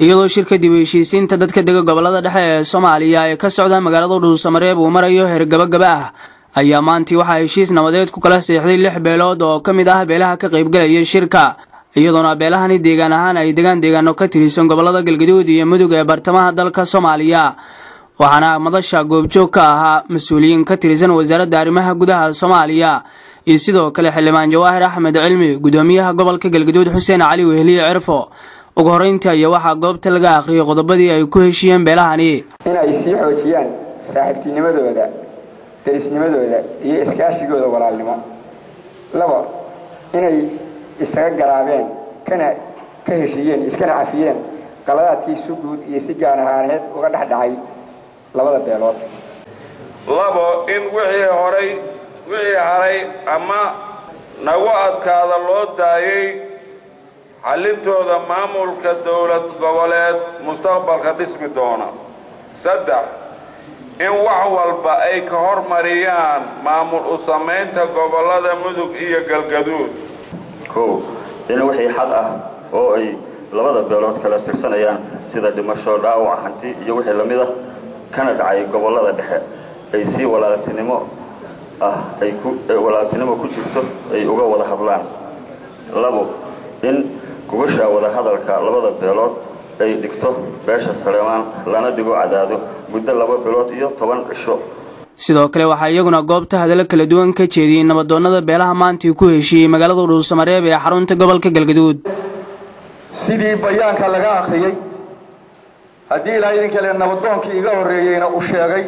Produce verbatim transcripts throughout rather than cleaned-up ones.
iyadoo shirka dib u heshiisiinta dadka dega gobolada dhexe ee Soomaaliya ay ka socdaan magaalada Dhuusamareeb uu marayo heer gabagaba ah ayaa maantii waxa heshiis nabadeed ku kala saxiixday lix beelood oo kamid ah beelaha ka qayb galaya shirka iyadoo beelahani deegaan ahaan ay deegaan deegaano ka tirsan gobolada Galgaduud iyo Mudug ee bartamaha dalka Soomaaliya waxaana madasha goobjoog ka ahaa mas'uuliyiin ka tirsan wasaaradda arrimaha gudaha Soomaaliya iyo sidoo kale xildhibaan Jawaahir Axmed Cilmi gudoomiyaha gobolka Galgaduud Xuseen Cali Wehli Cirfo ugu horeyntii ayaa waxa goobta laga aqriyay qodobadii ay ku heshiiyeen beelahani inay sii xoojiyaan saaxiibtinimadooda derisnimadooda iyo iskaashigooda walaalnimo laba inay isaga garaabeen kana ka heshiiyeen iskana cafiyeen qaladaadkii suguud iyo si gaar ahaaneed uga dhaxdhacay labada beelood labo in wixii horay wixii haray ama nagu adkaada loo daayay xalintooda maamulka dawlad goboleed mustaqbalka dhismi doona saddex in wax walba ay ka hormariyaan maamul u sameynta gobolada Mudug iyo Galgaduud koow in wixii xad ah oo ay labada beelood kala tirsanayaan sida dhimasho dhaawac hanti iyo wixii lamid ah kana dhacay gobolada dhexe ay si walaaltinimo ah ay ku walaaltinimo ku jirto ay uga wada hadlaan labo in gubasha wada hadalka labada beelood ay dhigto beesha Saleemaan lana dhigo cadaado muddo laba beelood iyo toban cisho sidoo kale waxa iyaguna goobta hadal kala duwan ka jeediyeen nabadoonnada beelaha maanta ku heshiiyay magaalada Dhuusamareeb ee xarunta gobolka Galgaduud sidii bayaanka laga akhriyay hadii ilaahay idin kale nabadoonkii iga horeeyayna u sheegay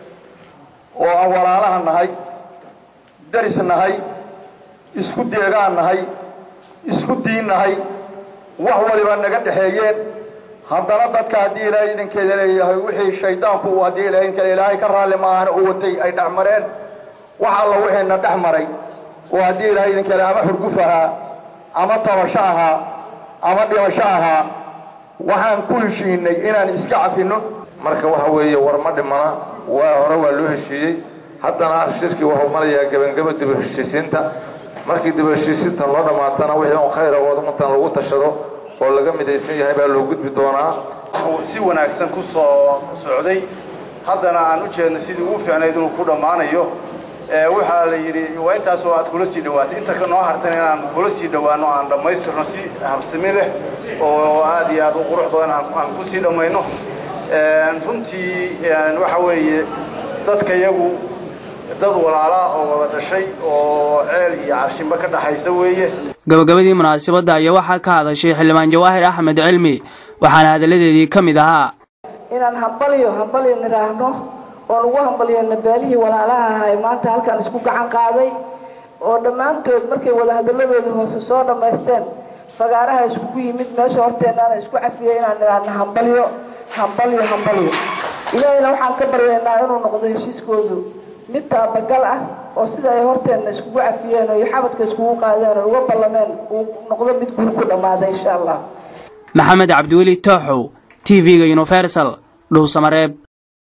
oo aan walaalaha nahay daris nahay isku deegaan nahay isku diin nahay wax waliba naga dhaxeeyeen haddana dadka hadii ilaahay idin kale leeyahay wixii shaydaanku uu hadii ilaahay kale ilaahay ka raali maahan oo watay ay dhaxmareen waxa la wixina dhaxmaray oo hadii ilaahay idin kale ama xurgufaha ama tabashaha ama dhimashaha waxaan ku heshiinay inaan iska cafino marka waxa weeye war ma dhimana waa hore waa loo heshiiyay haddana shirki wuxuu marayaa gabagaba dib u heshiisiinta markii dib u heshiisiinta loo dhamaatana wixii oo khayr ah oo ummaddan lagu tashado oo laga midaysan yahay baa loo gudbi doonaa si wanaagsan ku soo socday haddana aan u jeedno sidii ugu fiicnayd inuu ku dhamaanayo ee waxa la yiri waa intaas oo aad kula sii dhawaatay inta ka noo hartan inaan kula sii dhawaano aan dhamaystirno si habsami leh oo aad iyo aad u qurux badan aan ku sii dhamayno ee runtii waxa weeye dadka iyagu dad walaala oo wada dhashay oo ceel iyo carshinba ka dhaxaysa weeye gabagabadii munaasabada ayaa waxa ka hadashay xildhibaan Jawaahir Axmed Cilmi waxaana hadaladeedii kamid ahaa inaan hambaliyo hambaliyo niraahno oo lagu hambaliyo beelihii walaalaha ahay maanta halkan isku gacan qaaday oo dhamaantood markay wada hadaladooda hoose soo dhameysteen fagaaraha isku yimid meesha horteena isku cafiyay inaan niraahno hambaliyo hambaliyo hambaliyo ilaahayna waxaan ka baryaynaa inuu noqdo heshiiskoodu mid taabagal ah oo sida ay horteena isku cafiyeen oo xabadka isku qaadeen oo uga ballameen uu noqdo mid guul ku dhamaaday insha Allah Maxamed Cabdiweli Tooxow T V-ga Universal Dhuusamareeb.